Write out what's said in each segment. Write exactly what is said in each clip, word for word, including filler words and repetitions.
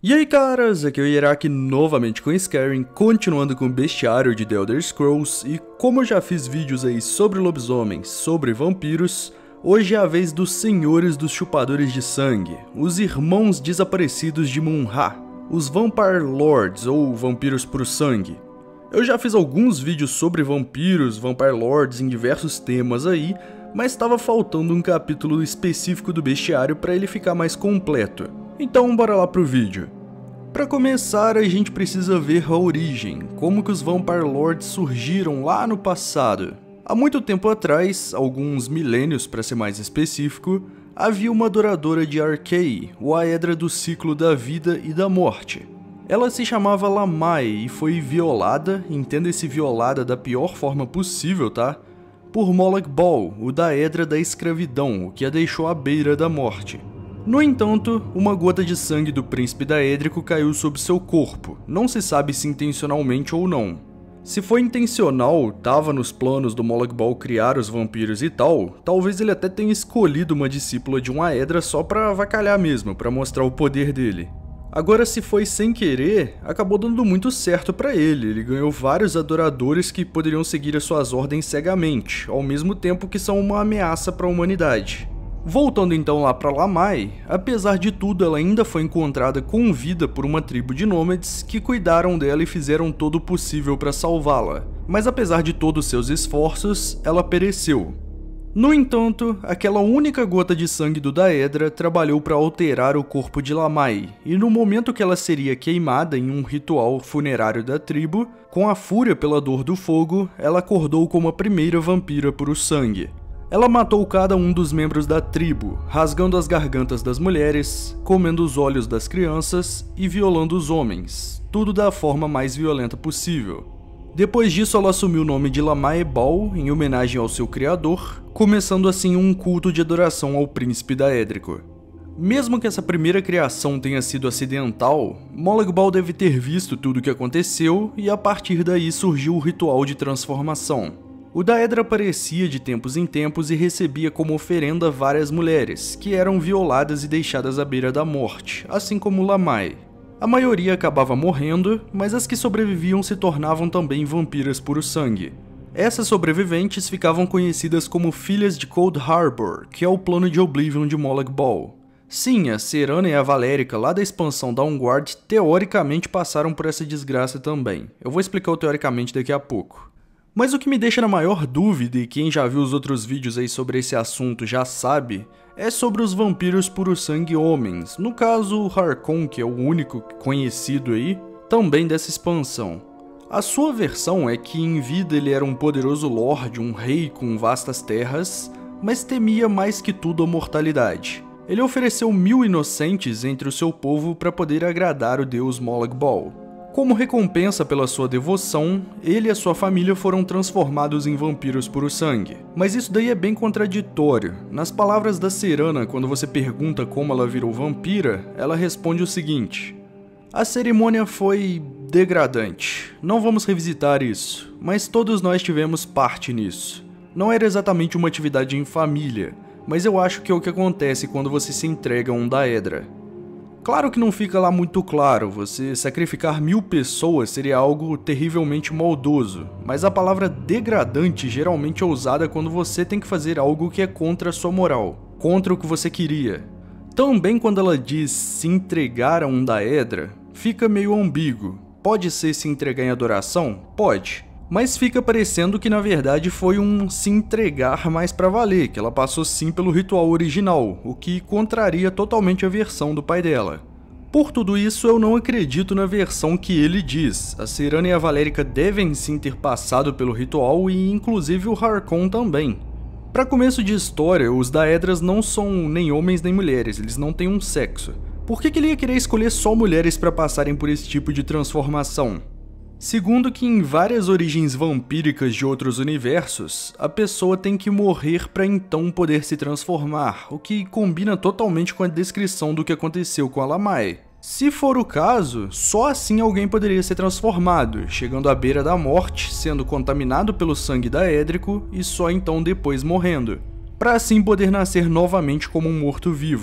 E aí caras, aqui é o Hierark novamente com Skyrim, continuando com o bestiário de The Elder Scrolls, e como eu já fiz vídeos aí sobre lobisomens, sobre vampiros, hoje é a vez dos senhores dos chupadores de sangue, os irmãos desaparecidos de Munha, os Vampire Lords ou vampiros puro sangue. Eu já fiz alguns vídeos sobre vampiros, Vampire Lords em diversos temas aí, mas estava faltando um capítulo específico do bestiário para ele ficar mais completo. Então bora lá pro vídeo. Para começar, a gente precisa ver a origem, como que os Vampire Lords surgiram lá no passado. Há muito tempo atrás, alguns milênios para ser mais específico, havia uma adoradora de Arkay, o Aedra do ciclo da vida e da morte. Ela se chamava Lamai e foi violada, entenda-se violada da pior forma possível, tá? Por Molag Bal, o Daedra da escravidão, o que a deixou à beira da morte. No entanto, uma gota de sangue do príncipe daédrico caiu sobre seu corpo, não se sabe se intencionalmente ou não. Se foi intencional, tava nos planos do Molag Bal criar os vampiros e tal, talvez ele até tenha escolhido uma discípula de um Aedra só pra avacalhar mesmo, pra mostrar o poder dele. Agora, se foi sem querer, acabou dando muito certo pra ele, ele ganhou vários adoradores que poderiam seguir as suas ordens cegamente, ao mesmo tempo que são uma ameaça para a humanidade. Voltando então lá para Lamai, apesar de tudo ela ainda foi encontrada com vida por uma tribo de nômades que cuidaram dela e fizeram todo o possível para salvá-la, mas apesar de todos seus esforços, ela pereceu. No entanto, aquela única gota de sangue do Daedra trabalhou para alterar o corpo de Lamai, e no momento que ela seria queimada em um ritual funerário da tribo, com a fúria pela dor do fogo, ela acordou como a primeira vampira puro sangue. Ela matou cada um dos membros da tribo, rasgando as gargantas das mulheres, comendo os olhos das crianças e violando os homens, tudo da forma mais violenta possível. Depois disso, ela assumiu o nome de Lamai Bal em homenagem ao seu criador, começando assim um culto de adoração ao príncipe daédrico. Mesmo que essa primeira criação tenha sido acidental, Molag Bal deve ter visto tudo o que aconteceu e a partir daí surgiu o ritual de transformação. O Daedra aparecia de tempos em tempos e recebia como oferenda várias mulheres, que eram violadas e deixadas à beira da morte, assim como Lamai. A maioria acabava morrendo, mas as que sobreviviam se tornavam também vampiras puro sangue. Essas sobreviventes ficavam conhecidas como Filhas de Cold Harbor, que é o plano de Oblivion de Molag Bal. Sim, a Serana e a Valérica lá da expansão Dawnguard teoricamente passaram por essa desgraça também. Eu vou explicar o teoricamente daqui a pouco. Mas o que me deixa na maior dúvida, e quem já viu os outros vídeos aí sobre esse assunto já sabe, é sobre os vampiros puro sangue homens, no caso o Harkon, que é o único conhecido aí, também dessa expansão. A sua versão é que em vida ele era um poderoso lorde, um rei com vastas terras, mas temia mais que tudo a mortalidade. Ele ofereceu mil inocentes entre o seu povo para poder agradar o deus Molag Bal. Como recompensa pela sua devoção, ele e a sua família foram transformados em vampiros puro sangue. Mas isso daí é bem contraditório. Nas palavras da Serana, quando você pergunta como ela virou vampira, ela responde o seguinte: a cerimônia foi degradante. Não vamos revisitar isso, mas todos nós tivemos parte nisso. Não era exatamente uma atividade em família, mas eu acho que é o que acontece quando você se entrega a um Daedra. Claro que não fica lá muito claro, você sacrificar mil pessoas seria algo terrivelmente maldoso, mas a palavra degradante geralmente é usada quando você tem que fazer algo que é contra a sua moral, contra o que você queria. Também quando ela diz se entregar a um Daedra, fica meio ambíguo. Pode ser se entregar em adoração? Pode. Mas fica parecendo que na verdade foi um se entregar mais pra valer, que ela passou sim pelo ritual original, o que contraria totalmente a versão do pai dela. Por tudo isso, eu não acredito na versão que ele diz. A Serana e a Valérica devem sim ter passado pelo ritual e inclusive o Harkon também. Para começo de história, os Daedras não são nem homens nem mulheres, eles não têm um sexo. Por que que ele ia querer escolher só mulheres para passarem por esse tipo de transformação? Segundo que em várias origens vampíricas de outros universos, a pessoa tem que morrer para então poder se transformar, o que combina totalmente com a descrição do que aconteceu com a Lamai. Se for o caso, só assim alguém poderia ser transformado, chegando à beira da morte, sendo contaminado pelo sangue daédrico e só então depois morrendo, para assim poder nascer novamente como um morto-vivo.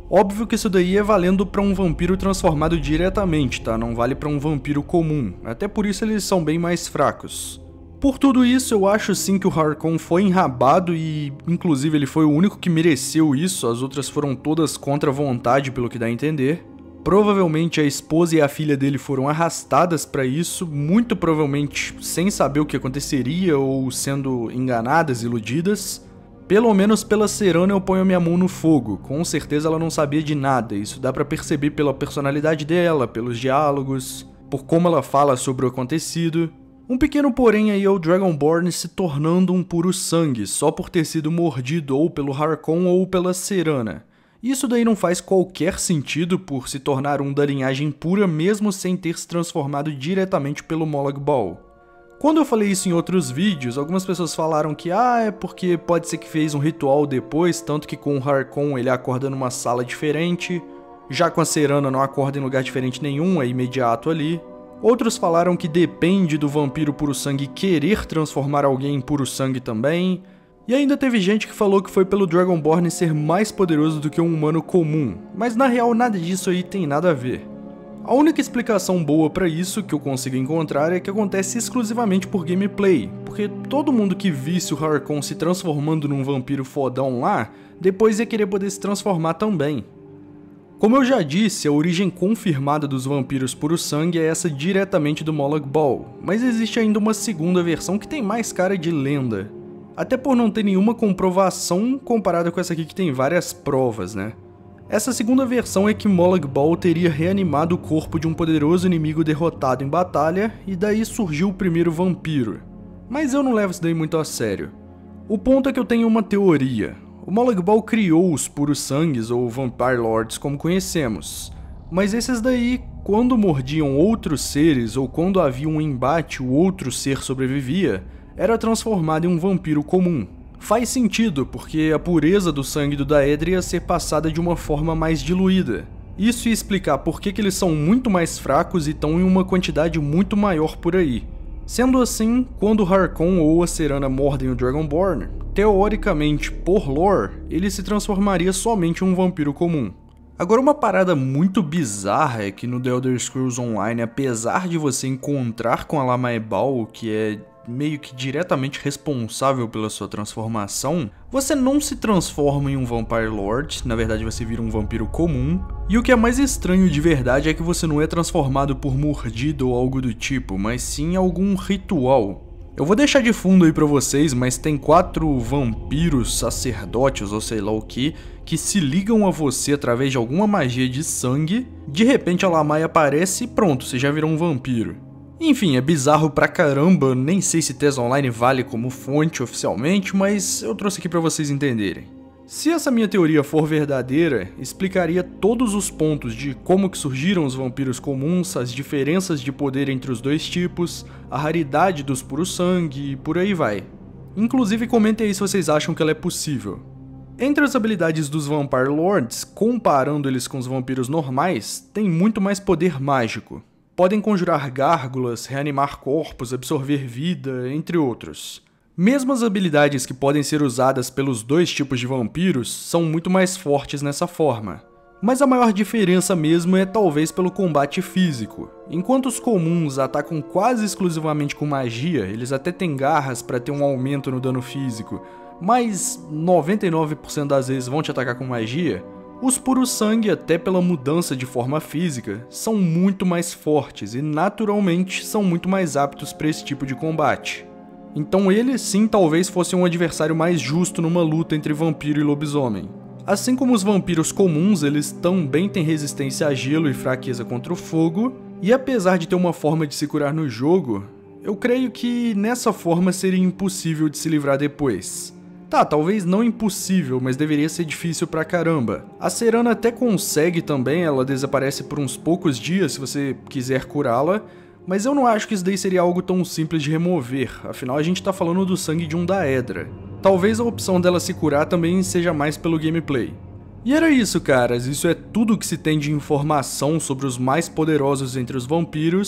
Óbvio que isso daí é valendo para um vampiro transformado diretamente, tá? Não vale para um vampiro comum, até por isso eles são bem mais fracos. Por tudo isso, eu acho sim que o Harkon foi enrabado e, inclusive, ele foi o único que mereceu isso, as outras foram todas contra a vontade, pelo que dá a entender. Provavelmente a esposa e a filha dele foram arrastadas para isso, muito provavelmente sem saber o que aconteceria ou sendo enganadas, iludidas. Pelo menos pela Serana eu ponho minha mão no fogo, com certeza ela não sabia de nada, isso dá pra perceber pela personalidade dela, pelos diálogos, por como ela fala sobre o acontecido. Um pequeno porém aí é o Dragonborn se tornando um puro sangue, só por ter sido mordido ou pelo Harkon ou pela Serana. Isso daí não faz qualquer sentido por se tornar um da linhagem pura mesmo sem ter se transformado diretamente pelo Molag Bal. Quando eu falei isso em outros vídeos, algumas pessoas falaram que ah, é porque pode ser que fez um ritual depois, tanto que com o Harkon ele acorda numa sala diferente, já com a Serana não acorda em lugar diferente nenhum, é imediato ali. Outros falaram que depende do vampiro puro sangue querer transformar alguém em puro sangue também. E ainda teve gente que falou que foi pelo Dragonborn ser mais poderoso do que um humano comum, mas na real nada disso aí tem nada a ver. A única explicação boa pra isso que eu consigo encontrar é que acontece exclusivamente por gameplay, porque todo mundo que visse o Harkon se transformando num vampiro fodão lá, depois ia querer poder se transformar também. Como eu já disse, a origem confirmada dos vampiros puro sangue é essa diretamente do Molag Bal, mas existe ainda uma segunda versão que tem mais cara de lenda. Até por não ter nenhuma comprovação comparada com essa aqui que tem várias provas, né? Essa segunda versão é que Molag Bal teria reanimado o corpo de um poderoso inimigo derrotado em batalha, e daí surgiu o primeiro vampiro. Mas eu não levo isso daí muito a sério. O ponto é que eu tenho uma teoria. O Molag Bal criou os puros sangues, ou Vampire Lords como conhecemos. Mas esses daí, quando mordiam outros seres, ou quando havia um embate o outro ser sobrevivia, era transformado em um vampiro comum. Faz sentido, porque a pureza do sangue do Daedra ia ser passada de uma forma mais diluída. Isso ia explicar por que que eles são muito mais fracos e estão em uma quantidade muito maior por aí. Sendo assim, quando o Harkon ou a Serana mordem o Dragonborn, teoricamente, por lore, ele se transformaria somente em um vampiro comum. Agora uma parada muito bizarra é que no The Elder Scrolls Online, apesar de você encontrar com a Lama Ebal, que é meio que diretamente responsável pela sua transformação, você não se transforma em um Vampire Lord, na verdade você vira um vampiro comum, e o que é mais estranho de verdade é que você não é transformado por mordida ou algo do tipo, mas sim algum ritual. Eu vou deixar de fundo aí pra vocês, mas tem quatro vampiros, sacerdotes ou sei lá o que, que se ligam a você através de alguma magia de sangue, de repente a Lamai aparece e pronto, você já virou um vampiro. Enfim, é bizarro pra caramba, nem sei se T E S Online vale como fonte oficialmente, mas eu trouxe aqui pra vocês entenderem. Se essa minha teoria for verdadeira, explicaria todos os pontos de como que surgiram os vampiros comuns, as diferenças de poder entre os dois tipos, a raridade dos puros sangue e por aí vai. Inclusive comentem aí se vocês acham que ela é possível. Entre as habilidades dos Vampire Lords, comparando eles com os vampiros normais, tem muito mais poder mágico. Podem conjurar gárgulas, reanimar corpos, absorver vida, entre outros. Mesmo as habilidades que podem ser usadas pelos dois tipos de vampiros são muito mais fortes nessa forma. Mas a maior diferença mesmo é talvez pelo combate físico. Enquanto os comuns atacam quase exclusivamente com magia, eles até têm garras para ter um aumento no dano físico, mas noventa e nove por cento das vezes vão te atacar com magia, os puros sangue, até pela mudança de forma física, são muito mais fortes e naturalmente são muito mais aptos para esse tipo de combate. Então ele sim talvez fosse um adversário mais justo numa luta entre vampiro e lobisomem. Assim como os vampiros comuns, eles também têm resistência a gelo e fraqueza contra o fogo, e apesar de ter uma forma de se curar no jogo, eu creio que nessa forma seria impossível de se livrar depois. Tá, talvez não impossível, mas deveria ser difícil pra caramba. A Serana até consegue também, ela desaparece por uns poucos dias se você quiser curá-la, mas eu não acho que isso daí seria algo tão simples de remover, afinal a gente tá falando do sangue de um Daedra. Talvez a opção dela se curar também seja mais pelo gameplay. E era isso, caras, isso é tudo que se tem de informação sobre os mais poderosos entre os vampiros.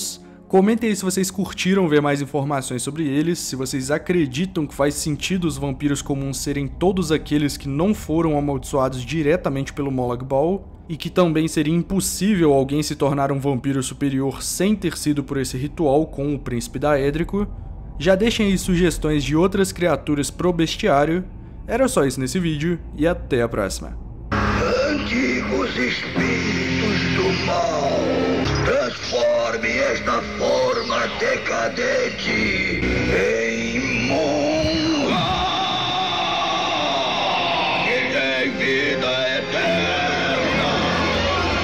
Comentem aí se vocês curtiram ver mais informações sobre eles, se vocês acreditam que faz sentido os vampiros comuns serem todos aqueles que não foram amaldiçoados diretamente pelo Molag Bal, e que também seria impossível alguém se tornar um vampiro superior sem ter sido por esse ritual com o príncipe daédrico. Já deixem aí sugestões de outras criaturas pro bestiário. Era só isso nesse vídeo, e até a próxima. Antigos espíritos do mal, transforme esta forma decadente